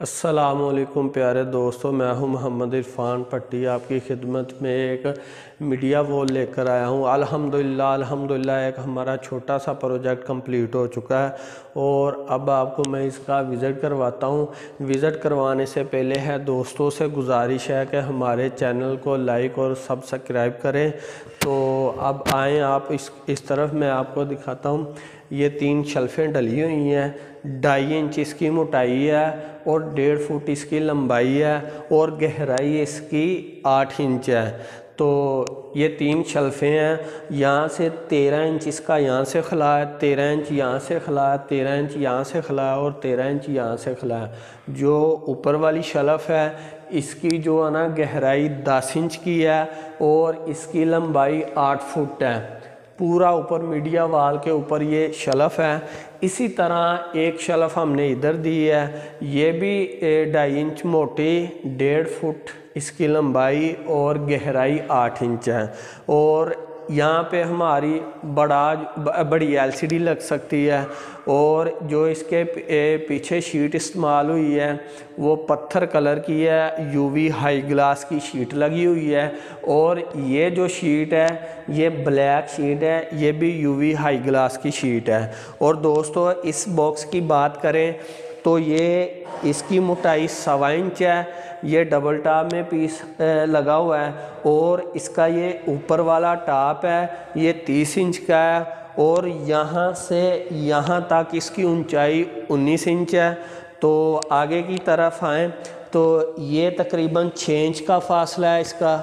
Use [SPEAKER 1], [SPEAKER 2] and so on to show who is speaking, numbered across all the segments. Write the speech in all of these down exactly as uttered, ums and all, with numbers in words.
[SPEAKER 1] अस्सलामुअलैकुम प्यारे दोस्तों, मैं हूं मोहम्मद इरफान पट्टी आपकी खिदमत में एक मीडिया वॉल लेकर आया हूं। अल्हम्दुलिल्लाह अल्हम्दुलिल्लाह एक हमारा छोटा सा प्रोजेक्ट कंप्लीट हो चुका है और अब आपको मैं इसका विज़िट करवाता हूं। विज़िट करवाने से पहले है दोस्तों से गुजारिश है कि हमारे चैनल को लाइक और सब्सक्राइब करें। तो अब आएँ आप इस इस तरफ मैं आपको दिखाता हूँ। ये तीन शेल्फें डली हुई हैं, ढाई इंच इसकी मोटाई है और डेढ़ फुट इसकी लंबाई है और गहराई इसकी आठ इंच है। तो ये तीन शेल्फें हैं, यहाँ से तेरह इंच इसका यहाँ से खला है, तेरह इंच यहाँ से खला है, तेरह इंच यहाँ से खला है और तेरह इंच यहाँ से खला है। जो ऊपर वाली शेल्फ है इसकी जो है ना गहराई दस इंच की है और इसकी लंबाई आठ फुट है। पूरा ऊपर मीडिया वाल के ऊपर ये शेल्फ है। इसी तरह एक शेल्फ हमने इधर दी है, ये भी ढाई इंच मोटी, डेढ़ फुट इसकी लंबाई और गहराई आठ इंच है। और यहाँ पे हमारी बड़ा बड़ी एलसीडी लग सकती है और जो इसके पीछे शीट इस्तेमाल हुई है वो पत्थर कलर की है, यूवी हाई ग्लास की शीट लगी हुई है। और ये जो शीट है ये ब्लैक शीट है, ये भी यूवी हाई ग्लास की शीट है। और दोस्तों इस बॉक्स की बात करें तो ये इसकी मोटाई सवा इंच है, ये डबल टॉप में पीस लगा हुआ है और इसका ये ऊपर वाला टॉप है ये तीस इंच का है और यहाँ से यहाँ तक इसकी ऊंचाई उन्नीस इंच है। तो आगे की तरफ आएँ तो ये तकरीबन छः इंच का फासला है इसका।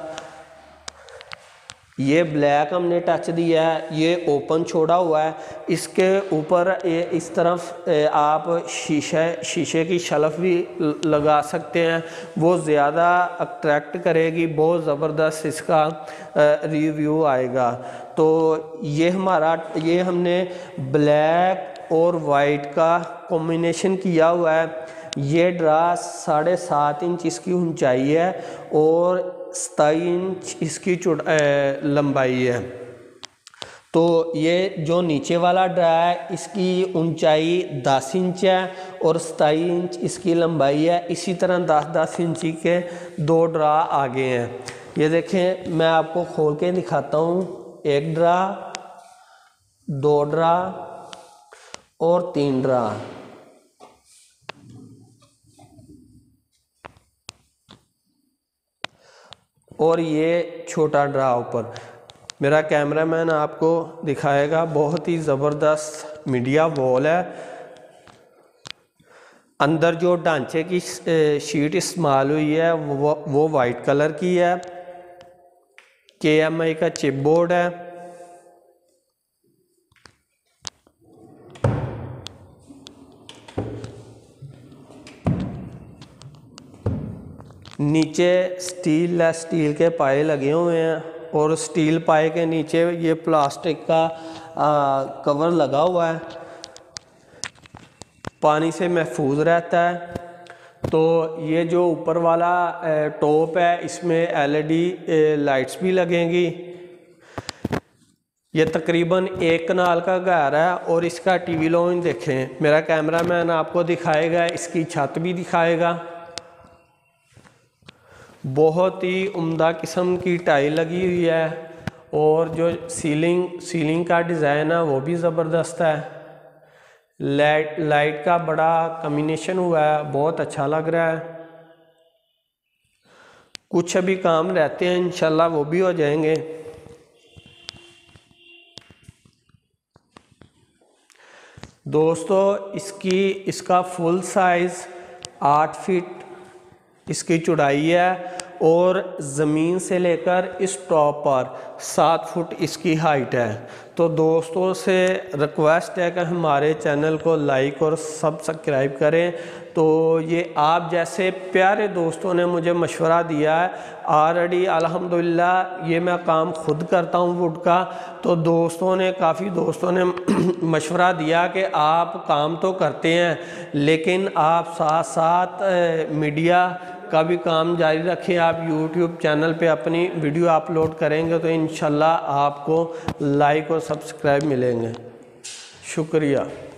[SPEAKER 1] ये ब्लैक हमने टच दिया है, ये ओपन छोड़ा हुआ है। इसके ऊपर इस तरफ आप शीशे शीशे की शेल्फ भी लगा सकते हैं, वो ज़्यादा अट्रैक्ट करेगी, बहुत ज़बरदस्त इसका रिव्यू आएगा। तो ये हमारा ये हमने ब्लैक और वाइट का कॉम्बिनेशन किया हुआ है। ये ड्रा साढ़े सात इंच इसकी ऊंचाई है और सताई इंच इसकी लंबाई है। तो ये जो नीचे वाला ड्रा है इसकी ऊंचाई दस इंच है और सताई इंच इसकी लंबाई है। इसी तरह दस दस इंची के दो ड्रा आगे हैं। ये देखें, मैं आपको खोल के दिखाता हूँ। एक ड्रा, दो ड्रा और तीन ड्रा। और ये छोटा ड्रा ऊपर। मेरा कैमरामैन आपको दिखाएगा। बहुत ही ज़बरदस्त मीडिया वॉल है। अंदर जो ढांचे की शीट इस्तेमाल हुई है वो वो वाइट कलर की है। के एम आई का चिप बोर्ड है। नीचे स्टील है, स्टील के पाए लगे हुए हैं और स्टील पाए के नीचे ये प्लास्टिक का आ, कवर लगा हुआ है, पानी से महफूज रहता है। तो ये जो ऊपर वाला टॉप है इसमें एलईडी लाइट्स भी लगेंगी। ये तकरीबन एक कनाल का घर है और इसका टीवी लॉन्च देखें। मेरा कैमरामैन आपको दिखाएगा, इसकी छत भी दिखाएगा। बहुत ही उम्दा किस्म की टाइल लगी हुई है और जो सीलिंग सीलिंग का डिज़ाइन है वो भी ज़बरदस्त है। लाइट लाइट का बड़ा कॉम्बिनेशन हुआ है, बहुत अच्छा लग रहा है। कुछ अभी काम रहते हैं, इंशाल्लाह वो भी हो जाएंगे। दोस्तों इसकी इसका फुल साइज़ आठ फीट इसकी चौड़ाई है और ज़मीन से लेकर इस टॉप पर सात फुट इसकी हाइट है। तो दोस्तों से रिक्वेस्ट है कि हमारे चैनल को लाइक और सब्सक्राइब करें। तो ये आप जैसे प्यारे दोस्तों ने मुझे मशवरा दिया है, ऑलरेडी अल्हम्दुलिल्लाह ये मैं काम खुद करता हूँ वुड का। तो दोस्तों ने काफ़ी दोस्तों ने मशवरा दिया कि आप काम तो करते हैं लेकिन आप साथ साथ मीडिया का भी काम जारी रखें। आप यूट्यूब चैनल पे अपनी वीडियो अपलोड करेंगे तो इंशाल्लाह आपको लाइक और सब्सक्राइब मिलेंगे। शुक्रिया।